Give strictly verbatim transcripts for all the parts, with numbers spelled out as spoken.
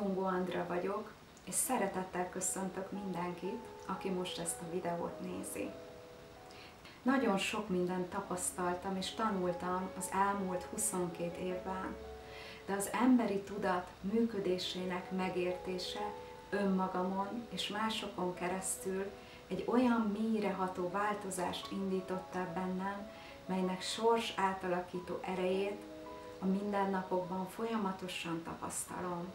Tungó Andrea vagyok, és szeretettel köszöntök mindenkit, aki most ezt a videót nézi. Nagyon sok mindent tapasztaltam és tanultam az elmúlt huszonkét évben, de az emberi tudat működésének megértése önmagamon és másokon keresztül egy olyan mélyreható változást indított el bennem, melynek sors átalakító erejét a mindennapokban folyamatosan tapasztalom.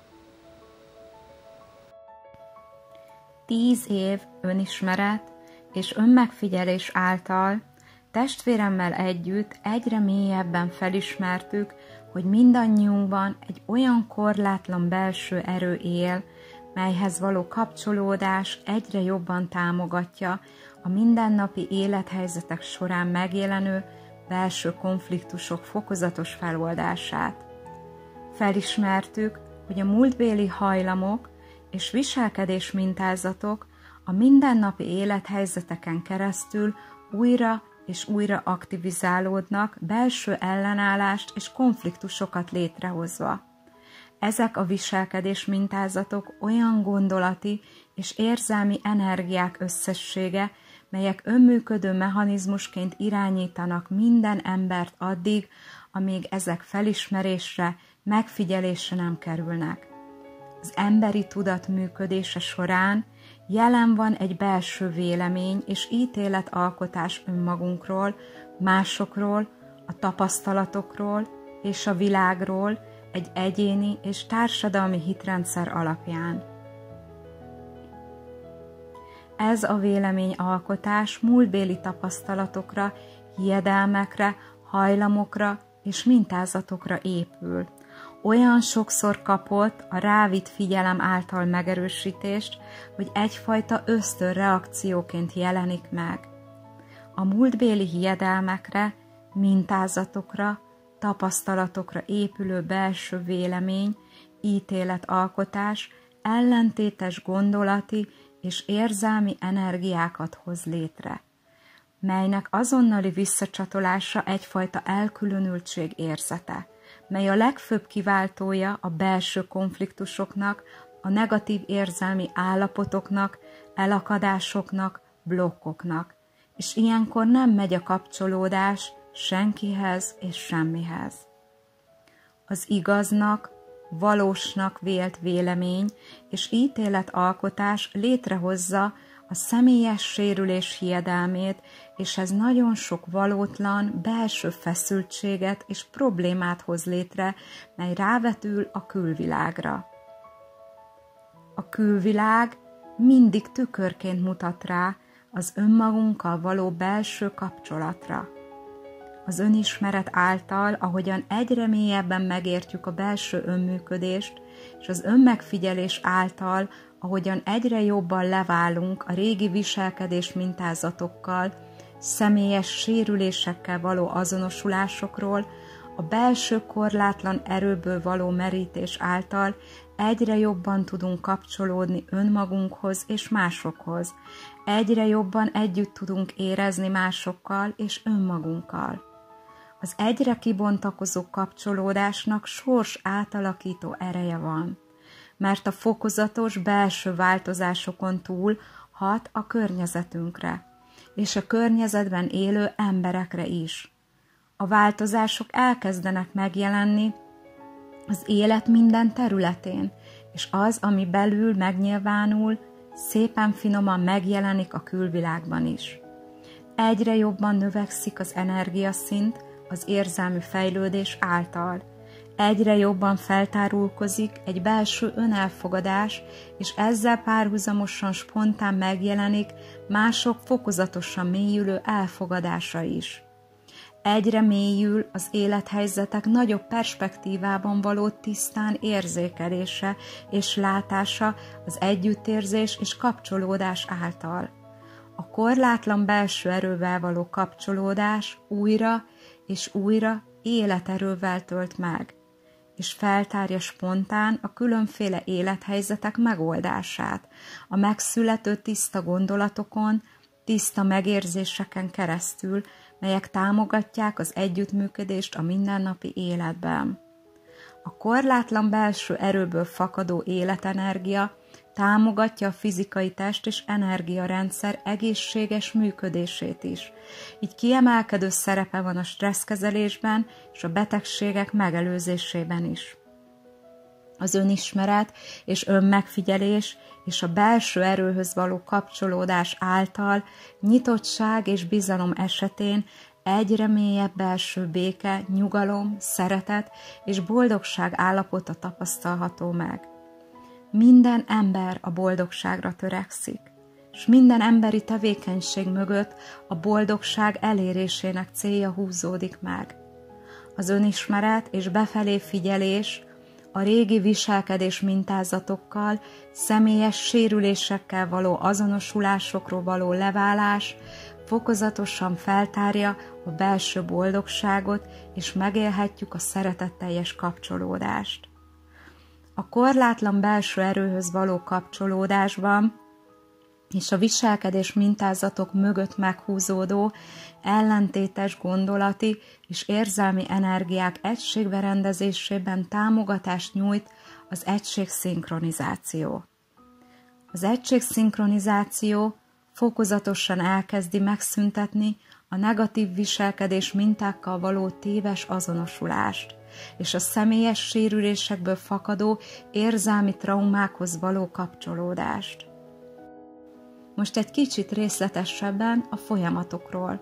Tíz év önismeret és önmegfigyelés által testvéremmel együtt egyre mélyebben felismertük, hogy mindannyiunkban egy olyan korlátlan belső erő él, melyhez való kapcsolódás egyre jobban támogatja a mindennapi élethelyzetek során megjelenő belső konfliktusok fokozatos feloldását. Felismertük, hogy a múltbéli hajlamok és viselkedés mintázatok a mindennapi élethelyzeteken keresztül újra és újra aktivizálódnak, belső ellenállást és konfliktusokat létrehozva. Ezek a viselkedés mintázatok olyan gondolati és érzelmi energiák összessége, melyek önműködő mechanizmusként irányítanak minden embert addig, amíg ezek felismerésre, megfigyelésre nem kerülnek. Az emberi tudat működése során jelen van egy belső vélemény és ítéletalkotás önmagunkról, másokról, a tapasztalatokról és a világról egy egyéni és társadalmi hitrendszer alapján. Ez a véleményalkotás múltbéli tapasztalatokra, hiedelmekre, hajlamokra és mintázatokra épül. Olyan sokszor kapott a rávitt figyelem által megerősítést, hogy egyfajta ösztönreakcióként jelenik meg. A múltbéli hiedelmekre, mintázatokra, tapasztalatokra épülő belső vélemény, ítéletalkotás ellentétes gondolati és érzelmi energiákat hoz létre, melynek azonnali visszacsatolása egyfajta elkülönültség érzete, mely a legfőbb kiváltója a belső konfliktusoknak, a negatív érzelmi állapotoknak, elakadásoknak, blokkoknak, és ilyenkor nem megy a kapcsolódás senkihez és semmihez. Az igaznak, valósnak vélt vélemény és ítéletalkotás létrehozza a személyes sérülés hiedelmét, és ez nagyon sok valótlan, belső feszültséget és problémát hoz létre, mely rávetül a külvilágra. A külvilág mindig tükörként mutat rá az önmagunkkal való belső kapcsolatra. Az önismeret által, ahogyan egyre mélyebben megértjük a belső önműködést, és az önmegfigyelés által, ahogyan egyre jobban leválunk a régi viselkedés mintázatokkal, személyes sérülésekkel való azonosulásokról, a belső korlátlan erőből való merítés által egyre jobban tudunk kapcsolódni önmagunkhoz és másokhoz, egyre jobban együtt tudunk érezni másokkal és önmagunkkal. Az egyre kibontakozó kapcsolódásnak sors átalakító ereje van, mert a fokozatos belső változásokon túl hat a környezetünkre, és a környezetben élő emberekre is. A változások elkezdenek megjelenni az élet minden területén, és az, ami belül megnyilvánul, szépen finoman megjelenik a külvilágban is. Egyre jobban növekszik az energiaszint az érzelmi fejlődés által. Egyre jobban feltárulkozik egy belső önelfogadás, és ezzel párhuzamosan spontán megjelenik mások fokozatosan mélyülő elfogadása is. Egyre mélyül az élethelyzetek nagyobb perspektívában való tisztán érzékelése és látása az együttérzés és kapcsolódás által. A korlátlan belső erővel való kapcsolódás újra és újra életerővel tölt meg, és feltárja spontán a különféle élethelyzetek megoldását, a megszülető tiszta gondolatokon, tiszta megérzéseken keresztül, melyek támogatják az együttműködést a mindennapi életben. A A korlátlan belső erőből fakadó életenergia támogatja a fizikai test és energiarendszer egészséges működését is. Így kiemelkedő szerepe van a stresszkezelésben és a betegségek megelőzésében is. Az önismeret és önmegfigyelés és a belső erőhöz való kapcsolódás által nyitottság és bizalom esetén egyre mélyebb belső béke, nyugalom, szeretet és boldogság állapota tapasztalható meg. Minden ember a boldogságra törekszik, és minden emberi tevékenység mögött a boldogság elérésének célja húzódik meg. Az önismeret és befelé figyelés, a régi viselkedés mintázatokkal, személyes sérülésekkel való azonosulásokról való leválás fokozatosan feltárja a belső boldogságot, és megélhetjük a szeretetteljes kapcsolódást. A korlátlan belső erőhöz való kapcsolódásban és a viselkedés mintázatok mögött meghúzódó, ellentétes gondolati és érzelmi energiák egységbe rendezésében támogatást nyújt az egységszinkronizáció. Az egységszinkronizáció fokozatosan elkezdi megszüntetni a negatív viselkedés mintákkal való téves azonosulást, és a személyes sérülésekből fakadó érzelmi traumákhoz való kapcsolódást. Most egy kicsit részletesebben a folyamatokról.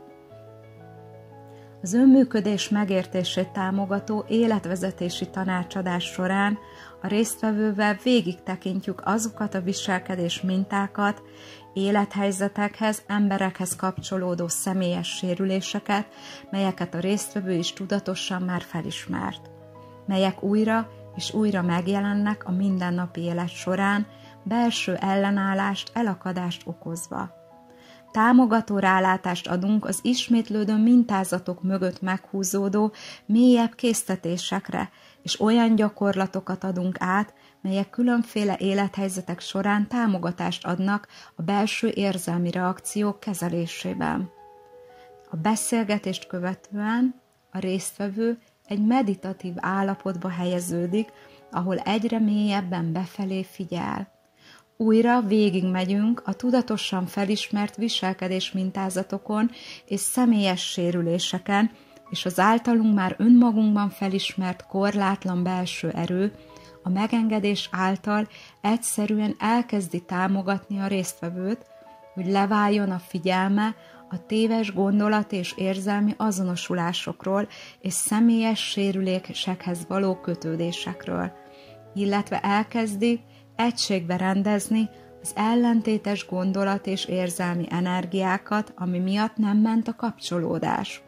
Az önműködés megértését támogató életvezetési tanácsadás során a résztvevővel végig tekintjük azokat a viselkedés mintákat, élethelyzetekhez, emberekhez kapcsolódó személyes sérüléseket, melyeket a résztvevő is tudatosan már felismert, melyek újra és újra megjelennek a mindennapi élet során, belső ellenállást, elakadást okozva. Támogató rálátást adunk az ismétlődő mintázatok mögött meghúzódó, mélyebb késztetésekre, és olyan gyakorlatokat adunk át, melyek különféle élethelyzetek során támogatást adnak a belső érzelmi reakciók kezelésében. A beszélgetést követően a résztvevő egy meditatív állapotba helyeződik, ahol egyre mélyebben befelé figyel. Újra végigmegyünk a tudatosan felismert viselkedés mintázatokon és személyes sérüléseken, és az általunk már önmagunkban felismert korlátlan belső erő a megengedés által egyszerűen elkezdi támogatni a résztvevőt, hogy leváljon a figyelme a téves gondolat és érzelmi azonosulásokról és személyes sérülésekhez való kötődésekről, illetve elkezdi egységbe rendezni az ellentétes gondolat és érzelmi energiákat, ami miatt nem ment a kapcsolódás.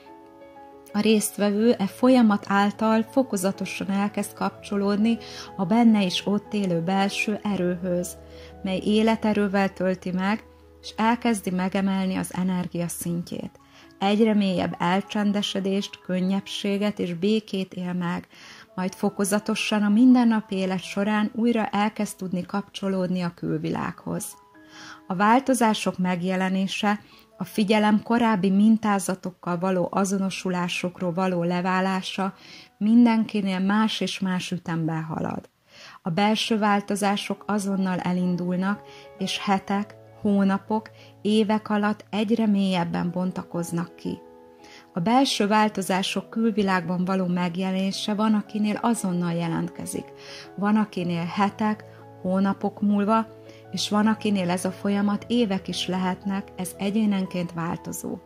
A résztvevő e folyamat által fokozatosan elkezd kapcsolódni a benne is ott élő belső erőhöz, mely életerővel tölti meg, és elkezdi megemelni az energia szintjét. Egyre mélyebb elcsendesedést, könnyebbséget és békét él meg, majd fokozatosan a mindennapi élet során újra elkezd tudni kapcsolódni a külvilághoz. A változások megjelenése, a figyelem korábbi mintázatokkal való azonosulásokról való leválása mindenkinél más és más ütemben halad. A belső változások azonnal elindulnak, és hetek, hónapok, évek alatt egyre mélyebben bontakoznak ki. A belső változások külvilágban való megjelenése van, akinél azonnal jelentkezik, van, akinél hetek, hónapok múlva, és van, akinél ez a folyamat évek is lehetnek, ez egyénenként változó.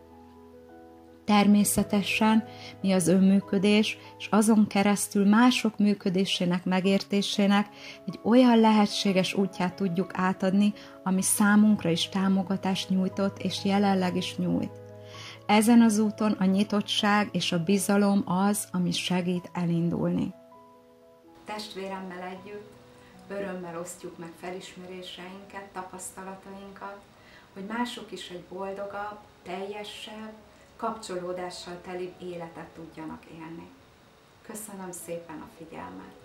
Természetesen mi az önműködés, és azon keresztül mások működésének megértésének egy olyan lehetséges útját tudjuk átadni, ami számunkra is támogatást nyújtott, és jelenleg is nyújt. Ezen az úton a nyitottság és a bizalom az, ami segít elindulni. Testvéremmel együtt örömmel osztjuk meg felismeréseinket, tapasztalatainkat, hogy mások is egy boldogabb, teljesebb, kapcsolódással teli életet tudjanak élni. Köszönöm szépen a figyelmet!